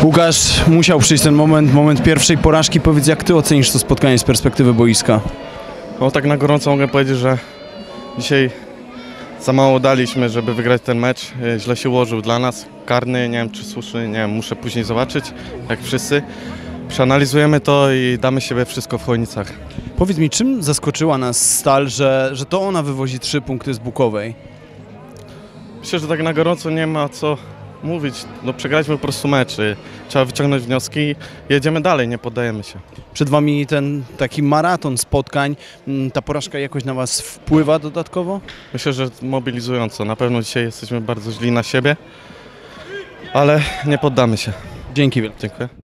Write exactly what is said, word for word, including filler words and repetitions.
Łukasz, musiał przyjść ten moment, moment pierwszej porażki. Powiedz, jak ty ocenisz to spotkanie z perspektywy boiska? No tak na gorąco mogę powiedzieć, że dzisiaj za mało daliśmy, żeby wygrać ten mecz. Źle się ułożył dla nas. Karny, nie wiem czy słuszny, nie wiem, muszę później zobaczyć, jak wszyscy. Przeanalizujemy to i damy siebie wszystko w Chojnicach. Powiedz mi, czym zaskoczyła nas Stal, że, że to ona wywozi trzy punkty z Bukowej? Myślę, że tak na gorąco nie ma co mówić. No przegraliśmy po prostu mecz. Trzeba wyciągnąć wnioski i jedziemy dalej, nie poddajemy się. Przed wami ten taki maraton spotkań. Ta porażka jakoś na was wpływa dodatkowo? Myślę, że mobilizująco. Na pewno dzisiaj jesteśmy bardzo źli na siebie, ale nie poddamy się. Dzięki wielkie. Dziękuję.